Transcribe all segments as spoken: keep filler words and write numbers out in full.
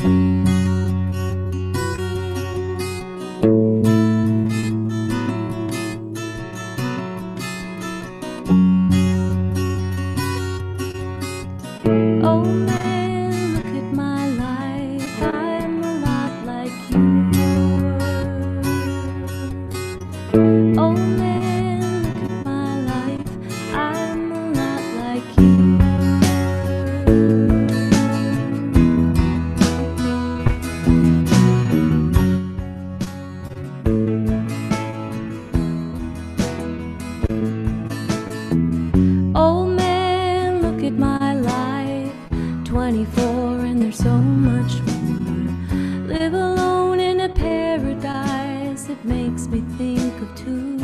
Oh man, look at my life, I'm a lot like you were. Oh man, look at my life, I'm a lot like you were. Oh man, look at my life, twenty-four and there's so much more. Live alone in a paradise that makes me think of two.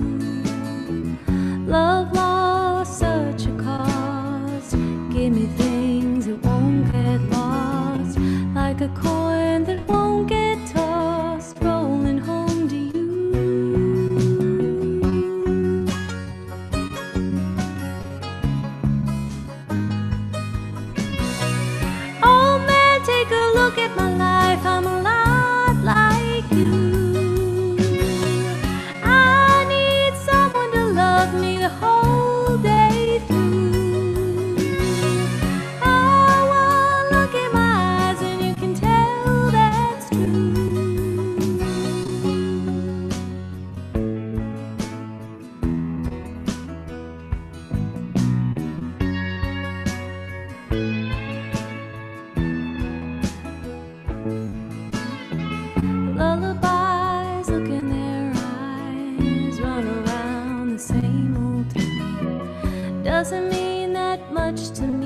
Love lost such a cost. Give me things that won't get lost, like a coin that won't get tossed, rolling home to you. Oh man, take a look at my life, I'm a lot like you. I need someone to love me the whole day through. Oh, well, look in my eyes and you can tell that's true. Lullabies, look in their eyes, run around the same old town. Doesn't mean that much to me.